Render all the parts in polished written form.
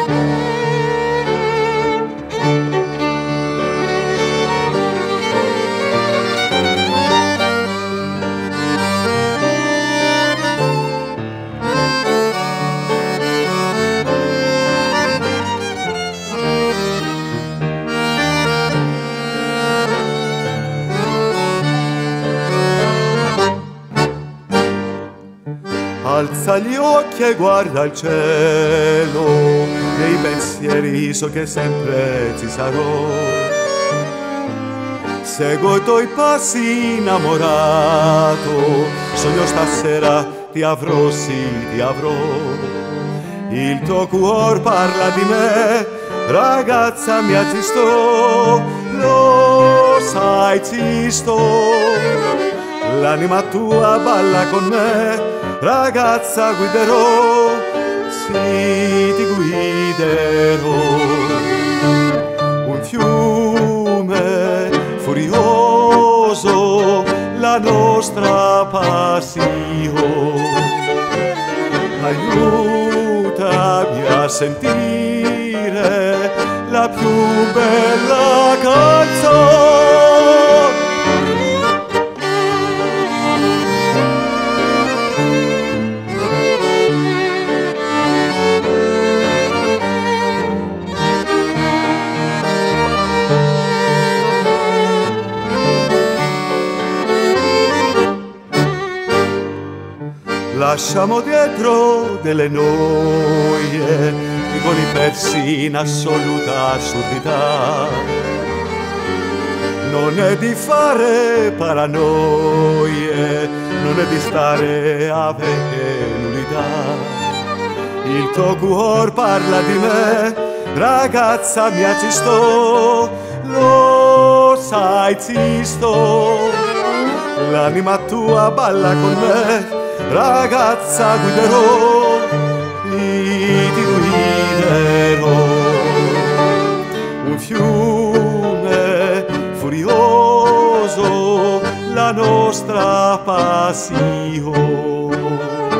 Alza gli occhi e guarda il cielo, nei pensieri so che sempre ci sarò. Seguo i tuoi passi innamorato, sogno stasera ti avrò, sì ti avrò. Il tuo cuore parla di me, ragazza mia ci sto, lo sai ci sto. L'anima tua balla con me, ragazza guiderò, sì ti guiderò. Un fiume furioso, la nostra passione, aiutami a sentire la più bella canzone. Lasciamo dietro delle noie, rigori persi in assoluta assurdità. Non è di fare paranoie, non è di stare a venurità. Il tuo cuore parla di me, ragazza mia ci sto, lo sai ci sto. L'anima tua balla con me, ragazza guiderò, ti guiderò. Un fiume furioso, la nostra passione,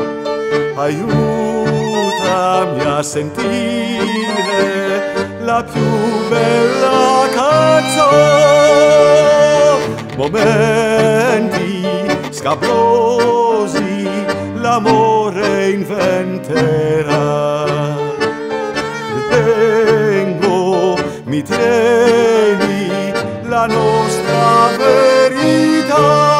aiutami a sentire la più bella canzone. Momenti scabrosi l'amore inventerà. Vengo, mi tieni la nostra verità.